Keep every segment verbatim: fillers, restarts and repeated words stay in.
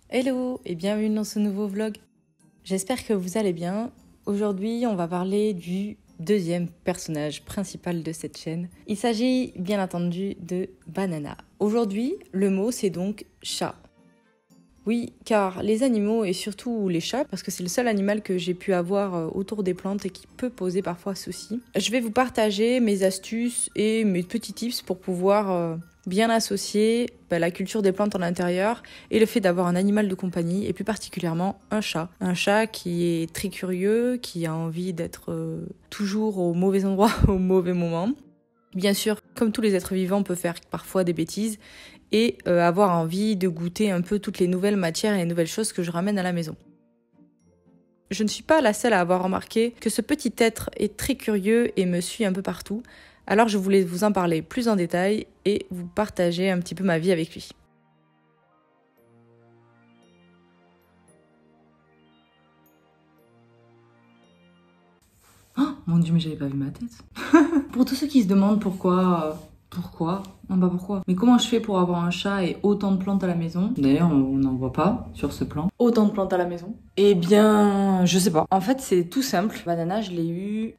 Hello et bienvenue dans ce nouveau vlog. J'espère que vous allez bien. Aujourd'hui, on va parler du deuxième personnage principal de cette chaîne. Il s'agit bien entendu de Banana. Aujourd'hui, le mot c'est donc chat. Oui, car les animaux et surtout les chats, parce que c'est le seul animal que j'ai pu avoir autour des plantes et qui peut poser parfois souci, je vais vous partager mes astuces et mes petits tips pour pouvoir bien associer bah, la culture des plantes en intérieur et le fait d'avoir un animal de compagnie, et plus particulièrement un chat. Un chat qui est très curieux, qui a envie d'être euh, toujours au mauvais endroit au mauvais moment. Bien sûr, comme tous les êtres vivants, on peut faire parfois des bêtises et euh, avoir envie de goûter un peu toutes les nouvelles matières et les nouvelles choses que je ramène à la maison. Je ne suis pas la seule à avoir remarqué que ce petit être est très curieux et me suit un peu partout. Alors je voulais vous en parler plus en détail et vous partager un petit peu ma vie avec lui. Oh mon dieu, mais j'avais pas vu ma tête. Pour tous ceux qui se demandent pourquoi... Euh, pourquoi Non, pas pourquoi. Mais comment je fais pour avoir un chat et autant de plantes à la maison? D'ailleurs, on n'en voit pas sur ce plan. Autant de plantes à la maison? Eh bien, je sais pas. En fait, c'est tout simple. Banana, je l'ai eu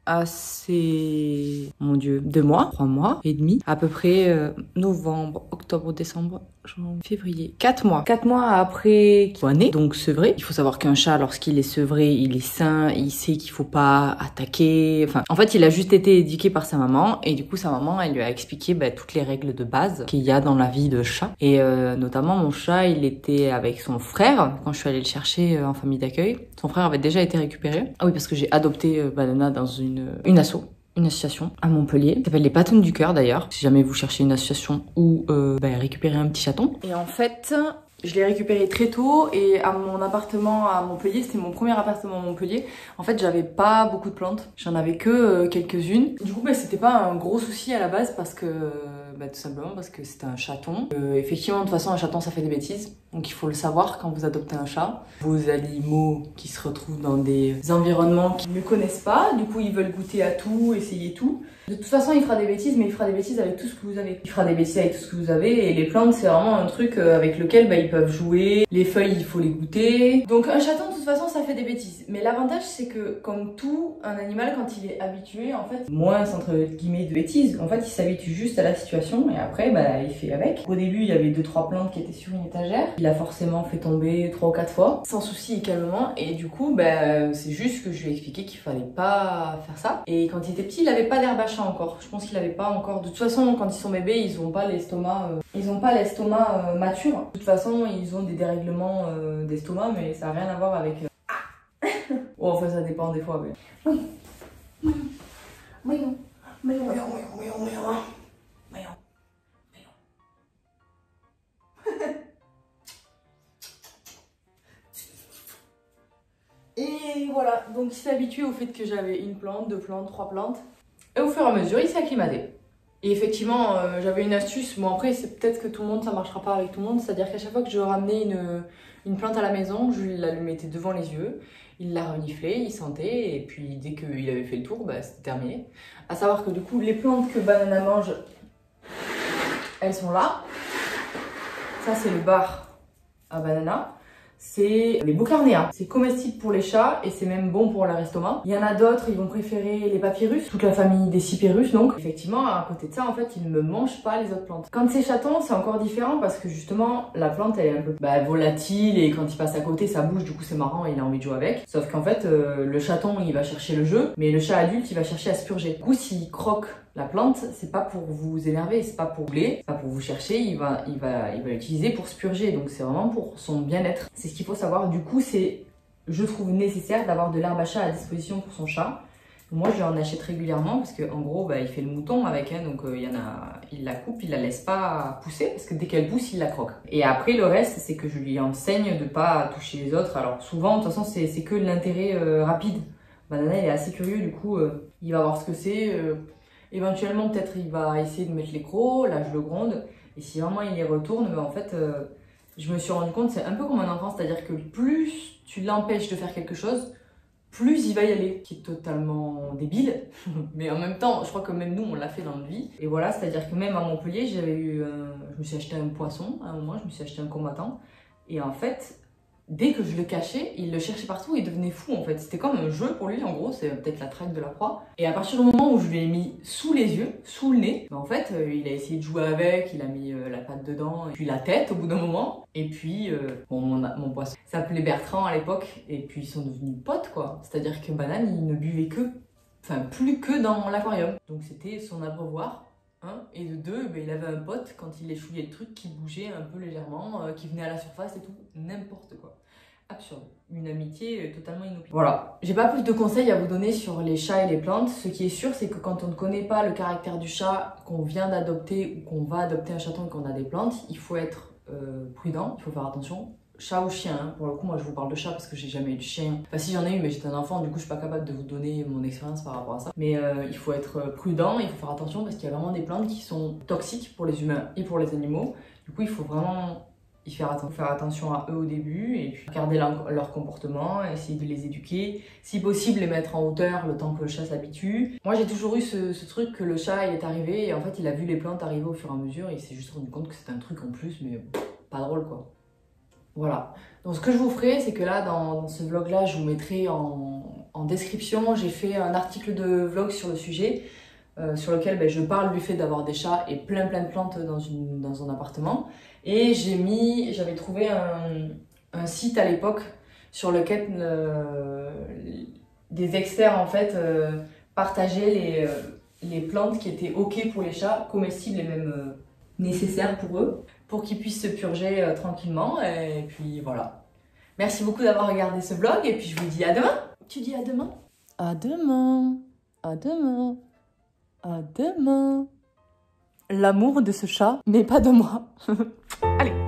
assez... Mon dieu, deux mois, trois mois et demi. À peu près euh, novembre, octobre, décembre, janvier, février. Quatre mois. Quatre mois après qu'il soit né, donc sevré. Il faut savoir qu'un chat, lorsqu'il est sevré, il est sain, il sait qu'il faut pas attaquer. Enfin, en fait, il a juste été éduqué par sa maman et du coup, sa maman, elle lui a expliqué bah, toutes les règles de base qu'il y a dans la vie de chat. Et euh, notamment, mon chat, il était avec son frère quand je suis allée le chercher euh, en famille d'accueil. Son frère avait déjà été récupéré. Ah oui, parce que j'ai adopté euh, Banana dans une, une asso. Une association à Montpellier, qui s'appelle les Patounes du Cœur d'ailleurs, si jamais vous cherchez une association où euh, bah, récupérer un petit chaton. Et en fait, je l'ai récupéré très tôt et à mon appartement à Montpellier, c'était mon premier appartement à Montpellier, en fait j'avais pas beaucoup de plantes, j'en avais que euh, quelques-unes. Du coup bah, c'était pas un gros souci à la base parce que, bah, tout simplement parce que c'était un chaton. Euh, effectivement de toute façon un chaton ça fait des bêtises, donc il faut le savoir quand vous adoptez un chat. Vos animaux qui se retrouvent dans des environnements qu'ils ne connaissent pas, du coup ils veulent goûter à tout, essayer tout. De toute façon, il fera des bêtises, mais il fera des bêtises avec tout ce que vous avez. Il fera des bêtises avec tout ce que vous avez, et les plantes, c'est vraiment un truc avec lequel bah, ils peuvent jouer. Les feuilles, il faut les goûter. Donc un chaton, de toute façon, ça fait des bêtises. Mais l'avantage, c'est que, comme tout, un animal, quand il est habitué, en fait, moins, entre guillemets, de bêtises. En fait, il s'habitue juste à la situation, et après, bah, il fait avec. Au début, il y avait deux trois plantes qui étaient sur une étagère. Il a forcément fait tomber trois ou quatre fois, sans souci et calmement. Et du coup, bah, c'est juste que je lui ai expliqué qu'il fallait pas faire ça. Et quand il était petit, il avait pas d'herbe à chat encore. Je pense qu'il avait pas encore. De toute façon, quand ils sont bébés, ils ont pas l'estomac. Euh... Ils ont pas l'estomac euh, mature. De toute façon, ils ont des dérèglements euh, d'estomac, mais ça a rien à voir avec. Euh... Ah oh, enfin, ça dépend des fois. Mais... Oui. Oui. Oui. Oui. Oui. Oui. Oui. Oui. Oui. Et voilà, donc il s'est habitué au fait que j'avais une plante, deux plantes, trois plantes. Et au fur et à mesure, il s'est acclimaté. Et effectivement, euh, j'avais une astuce. Bon, après, c'est peut-être que tout le monde, ça marchera pas avec tout le monde. C'est-à-dire qu'à chaque fois que je ramenais une, une plante à la maison, je la lui mettais devant les yeux. Il la reniflait, il sentait. Et puis, dès qu'il avait fait le tour, bah, c'était terminé. À savoir que du coup, les plantes que Banana mange, elles sont là. Ça, c'est le bar à Banana. C'est les Boucarnéas. C'est comestible pour les chats et c'est même bon pour leur estomac. Il y en a d'autres, ils vont préférer les papyrus, toute la famille des cypérus donc. Effectivement, à côté de ça, en fait, ils ne mangent pas les autres plantes. Quand c'est chaton, c'est encore différent parce que justement, la plante, elle est un peu bah, volatile et quand il passe à côté, ça bouge, du coup c'est marrant, il a envie de jouer avec. Sauf qu'en fait, euh, le chaton, il va chercher le jeu, mais le chat adulte, il va chercher à se purger. Du coup, s'il croque la plante, c'est pas pour vous énerver, c'est pas pour blé, c'est pas pour vous chercher, il va il va il va l'utiliser pour se purger, donc c'est vraiment pour son bien-être. C'est ce qu'il faut savoir. Du coup, c'est je trouve nécessaire d'avoir de l'herbe à chat à disposition pour son chat. Moi, je en achète régulièrement parce que en gros, bah, il fait le mouton avec, hein, donc il euh, y en a, il la coupe, il la laisse pas pousser parce que dès qu'elle pousse, il la croque. Et après, le reste, c'est que je lui enseigne de pas toucher les autres. Alors souvent, de toute façon, c'est c'est que l'intérêt euh, rapide. Banana, il est assez curieux, du coup, euh, il va voir ce que c'est. Euh, Éventuellement, peut-être il va essayer de mettre les crocs, là je le gronde. Et si vraiment il les retourne, ben en fait, euh, je me suis rendu compte, c'est un peu comme un enfant, c'est-à-dire que plus tu l'empêches de faire quelque chose, plus il va y aller. Qui est totalement débile, mais en même temps, je crois que même nous, on l'a fait dans notre vie. Et voilà, c'est-à-dire que même à Montpellier, j'avais eu, un... je me suis acheté un poisson, à un moment, je me suis acheté un combattant. Et en fait, dès que je le cachais, il le cherchait partout et il devenait fou en fait. C'était comme un jeu pour lui en gros, c'est peut-être la traque de la proie. Et à partir du moment où je lui ai mis sous les yeux, sous le nez, bah en fait euh, il a essayé de jouer avec, il a mis euh, la patte dedans, et puis la tête au bout d'un moment. Et puis euh, bon, mon, mon poisson s'appelait Bertrand à l'époque, et puis ils sont devenus potes quoi. C'est-à-dire que Banane il ne buvait que, enfin plus que dans l'aquarium. Donc c'était son abreuvoir. Un, et de deux, ben, il avait un pote quand il échouillait le truc qui bougeait un peu légèrement, euh, qui venait à la surface et tout, n'importe quoi. Absurde. Une amitié euh, totalement inopinée. Voilà. J'ai pas plus de conseils à vous donner sur les chats et les plantes. Ce qui est sûr, c'est que quand on ne connaît pas le caractère du chat qu'on vient d'adopter ou qu'on va adopter un chaton et qu'on a des plantes, il faut être euh, prudent, il faut faire attention. Chat ou chien, hein. Pour le coup moi je vous parle de chat parce que j'ai jamais eu de chien. Enfin si j'en ai eu mais j'étais un enfant, du coup je suis pas capable de vous donner mon expérience par rapport à ça. Mais euh, il faut être prudent, il faut faire attention parce qu'il y a vraiment des plantes qui sont toxiques pour les humains et pour les animaux. Du coup il faut vraiment y faire, atten faire attention à eux au début et puis regarder leur, leur comportement, essayer de les éduquer. Si possible les mettre en hauteur le temps que le chat s'habitue. Moi j'ai toujours eu ce, ce truc que le chat il est arrivé et en fait il a vu les plantes arriver au fur et à mesure et il s'est juste rendu compte que c'était un truc en plus mais pff, pas drôle quoi. Voilà, donc ce que je vous ferai, c'est que là, dans, dans ce vlog-là, je vous mettrai en, en description, j'ai fait un article de vlog sur le sujet, euh, sur lequel ben, je parle du fait d'avoir des chats et plein plein de plantes dans, une, dans un appartement. Et j'ai mis, j'avais trouvé un, un site à l'époque sur lequel euh, des experts en fait euh, partageaient les, euh, les plantes qui étaient ok pour les chats, comestibles et même euh, nécessaires pour eux, pour qu'ils puissent se purger euh, tranquillement, et puis voilà. Merci beaucoup d'avoir regardé ce vlog, et puis je vous dis à demain. Tu dis à demain? À demain, à demain, à demain. L'amour de ce chat, mais pas de moi. Allez.